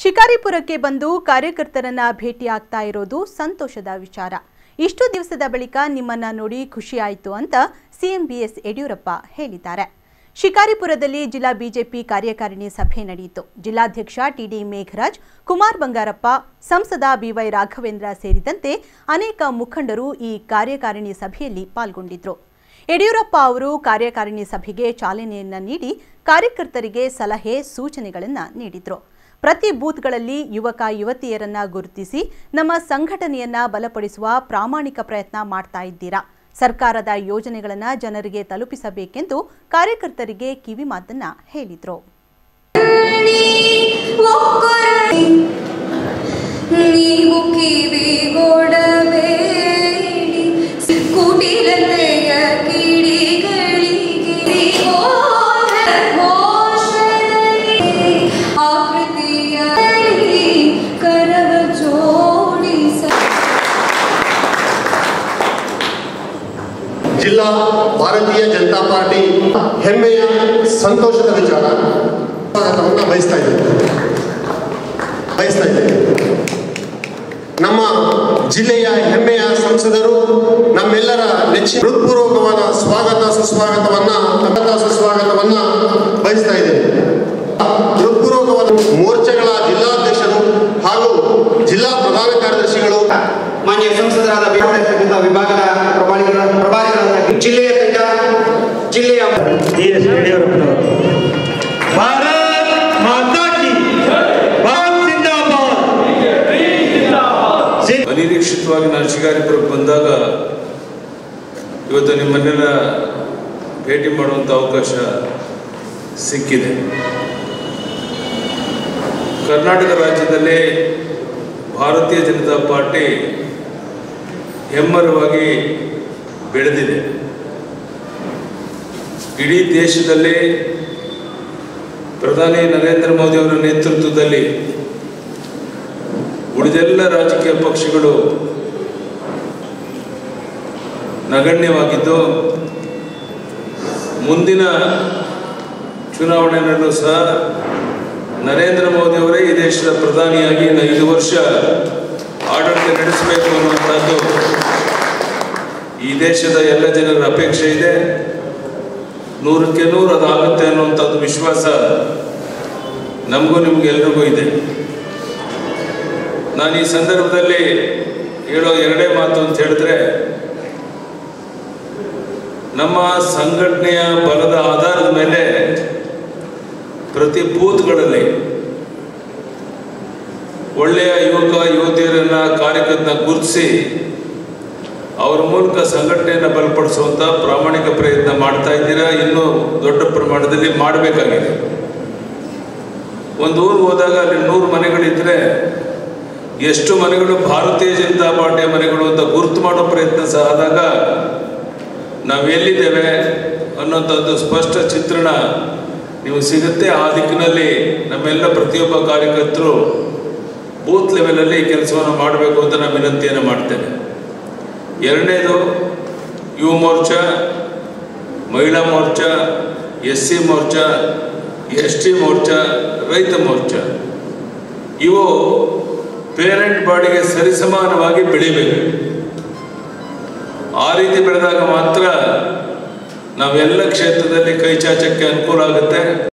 ಶಿಕಾರಿಪುರಕ್ಕೆ ಬಂದು ಕಾರ್ಯಕರ್ತರನ್ನ ಭೇಟಿಯಾಗ್ತಾ ಇರೋದು ಸಂತೋಷದ ವಿಚಾರ. ಇಷ್ಟು ದಿವಸದ ಬಳಿಕ ನಿಮ್ಮನ್ನ ನೋಡಿ ಖುಷಿ ಆಯಿತು ಅಂತ ಸಿಎಂ ಬಿಎಸ್ ಯಡಿಯೂರಪ್ಪ ಹೇಳಿದ್ದಾರೆ. ಶಿಕಾರಿಪುರದಲ್ಲಿ ಜಿಲ್ಲಾ ಬಿಜೆಪಿ ಕಾರ್ಯಕಾರಿಣಿ ಸಭೆ ನಡೆಯಿತು. ಜಿಲ್ಲಾಧ್ಯಕ್ಷ ಟಿಡಿ ಮೇಘರಾಜ್, ಕುಮಾರ್ ಬಂಗಾರಪ್ಪ, ಸಂಸದ ಬಿವೈ ರಾಘವೇಂದ್ರ ಸೇರಿದಂತೆ ಅನೇಕ ಮುಖಂಡರು ಈ ಕಾರ್ಯಕಾರಿಣಿ ಸಭೆಯಲ್ಲಿ ಪಾಲ್ಗೊಂಡಿದ್ದರು. ಯಡಿಯೂರಪ್ಪ ಅವರು ಕಾರ್ಯಕಾರಿಣಿ ಸಭೆಗೆ ಚಾಲನೆಯನ್ನ ನೀಡಿ ಕಾರ್ಯಕರ್ತರಿಗೆ ಸಲಹೆ ಸೂಚನೆಗಳನ್ನು ನೀಡಿದರು. ಪ್ರತಿ ಬೂತ್ಗಳಲ್ಲಿ ಯುವಕ ಯುವತಿಯರನ್ನ ಗುರುತಿಸಿ ನಮ್ಮ ಸಂಘಟನೆಯನ್ನ ಬಲಪಡಿಸುವ ಪ್ರಾಮಾಣಿಕ ಪ್ರಯತ್ನ ಮಾಡ್ತಾ ಇದ್ದೀರಾ. ಸರ್ಕಾರದ ಯೋಜನೆಗಳನ್ನು ಜನರಿಗೆ ತಲುಪಿಸಬೇಕೆಂದು ಕಾರ್ಯಕರ್ತರಿಗೆ ಕಿವಿ ಮಾತನ್ನ ಹೇಳಿದರು. ಜಿಲ್ಲಾ ಭಾರತೀಯ ಜನತಾ ಪಾರ್ಟಿ ಹೆಮ್ಮೆಯ ಸಂತೋಷದ ವಿಚಾರ ಬಯಸ್ತಾ ಇದೆ. ನಮ್ಮ ಜಿಲ್ಲೆಯ ಹೆಮ್ಮೆಯ ಸಂಸದರು ನಮ್ಮೆಲ್ಲರ ನೆಚ್ಚಿನ ಹೃತ್ಪೂರ್ವಕವಾದ ಸುಸ್ವಾಗತವನ್ನ ಬಯಸ್ತಾ ಇದೆ. ಹೃತ್ಪೂರ್ವಕವಾದ ಮೋರ್ಚಾಗಳ ಜಿಲ್ಲಾಧ್ಯಕ್ಷರು ಹಾಗೂ ಜಿಲ್ಲಾ ಪ್ರಧಾನ ಕಾರ್ಯದರ್ಶಿಗಳು, ಮಾನ್ಯ ಸಂಸದರಾದ ವಿಭಾಗದ ಪ್ರಭಾರಿಗಳಾದ ಜಿಲ್ಲೆಯ ಅನಿರೀಕ್ಷಿತವಾಗಿ ನಾನು ಶಿಕಾರಿಪುರಕ್ಕೆ ಬಂದಾಗ ಇವತ್ತು ನಿಮ್ಮನ್ನೆಲ್ಲ ಭೇಟಿ ಮಾಡುವಂಥ ಅವಕಾಶ ಸಿಕ್ಕಿದೆ. ಕರ್ನಾಟಕ ರಾಜ್ಯದಲ್ಲಿ ಭಾರತೀಯ ಜನತಾ ಪಾರ್ಟಿ ಹೆಮ್ಮರವಾಗಿ ಬೆಳೆದಿದೆ. ಇಡೀ ದೇಶದಲ್ಲಿ ಪ್ರಧಾನಿ ನರೇಂದ್ರ ಮೋದಿ ಅವರ ನೇತೃತ್ವದಲ್ಲಿ ಉಳಿದೆಲ್ಲ ರಾಜಕೀಯ ಪಕ್ಷಗಳು ನಗಣ್ಯವಾಗಿದ್ದು, ಮುಂದಿನ ಚುನಾವಣೆಯಲ್ಲೂ ಸಹ ನರೇಂದ್ರ ಮೋದಿ ಅವರೇ ಈ ದೇಶದ ಪ್ರಧಾನಿಯಾಗಿ 5 ವರ್ಷ ಆಡಳಿತ ನಡೆಸಬೇಕು ಅನ್ನುವಂಥದ್ದು ಈ ದೇಶದ ಎಲ್ಲ ಜನರ ಅಪೇಕ್ಷೆ ಇದೆ. 100ಕ್ಕೆ 100 ಅದಾಗುತ್ತೆ ಅನ್ನುವಂಥದ್ದು ವಿಶ್ವಾಸ ನಮಗೂ ನಿಮಗೆಲ್ರಿಗೂ ಇದೆ. ನಾನು ಈ ಸಂದರ್ಭದಲ್ಲಿ ಹೇಳೋ ಎರಡೇ ಮಾತು ಅಂತ ಹೇಳಿದ್ರೆ, ನಮ್ಮ ಸಂಘಟನೆಯ ಬಲದ ಆಧಾರದ ಮೇಲೆ ಪ್ರತಿ ಬೂತ್ಗಳಲ್ಲಿ ಒಳ್ಳೆಯ ಯುವಕ ಯುವತಿಯರನ್ನ ಕಾರ್ಯಕರ್ತನ ಗುರುತಿಸಿ ಅವರ ಮೂಲಕ ಸಂಘಟನೆಯನ್ನು ಬಲಪಡಿಸುವಂಥ ಪ್ರಾಮಾಣಿಕ ಪ್ರಯತ್ನ ಮಾಡ್ತಾ ಇದ್ದೀರಾ. ಇನ್ನೂ ದೊಡ್ಡ ಪ್ರಮಾಣದಲ್ಲಿ ಮಾಡಬೇಕಾಗಿದೆ. ಒಂದು ಊರು ಹೋದಾಗ ಅಲ್ಲಿ 100 ಮನೆಗಳಿದ್ರೆ ಎಷ್ಟು ಮನೆಗಳು ಭಾರತೀಯ ಜನತಾ ಪಾರ್ಟಿಯ ಮನೆಗಳು ಅಂತ ಗುರುತು ಮಾಡೋ ಪ್ರಯತ್ನ ಸಹ ಆದಾಗ ನಾವು ಎಲ್ಲಿದ್ದೇವೆ ಅನ್ನೋಂಥದ್ದು ಸ್ಪಷ್ಟ ಚಿತ್ರಣ ನೀವು ಸಿಗುತ್ತೆ. ಆ ದಿಕ್ಕಿನಲ್ಲಿ ನಮ್ಮೆಲ್ಲ ಪ್ರತಿಯೊಬ್ಬ ಕಾರ್ಯಕರ್ತರು ಬೂತ್ ಲೆವೆಲಲ್ಲಿ ಕೆಲಸವನ್ನು ಮಾಡಬೇಕು ಅಂತ ನಾನು ವಿನಂತಿಯನ್ನು ಮಾಡ್ತೇನೆ. ಎರಡನೇದು, ಯುವ ಮೋರ್ಚಾ, ಮಹಿಳಾ ಮೋರ್ಚಾ, SC ಮೋರ್ಚಾ, ST ಮೋರ್ಚಾ, ರೈತ ಮೋರ್ಚಾ, ಇವು ಪೇರೆಂಟ್ ಬಾಡಿಗೆ ಸರಿಸಮಾನವಾಗಿ ಬೆಳಿಬೇಕು. ಆ ರೀತಿ ಬೆಳೆದಾಗ ಮಾತ್ರ ನಾವೆಲ್ಲ ಕ್ಷೇತ್ರದಲ್ಲಿ ಕೈ ಚಾಚಕ್ಕೆ ಅನುಕೂಲ ಆಗುತ್ತೆ.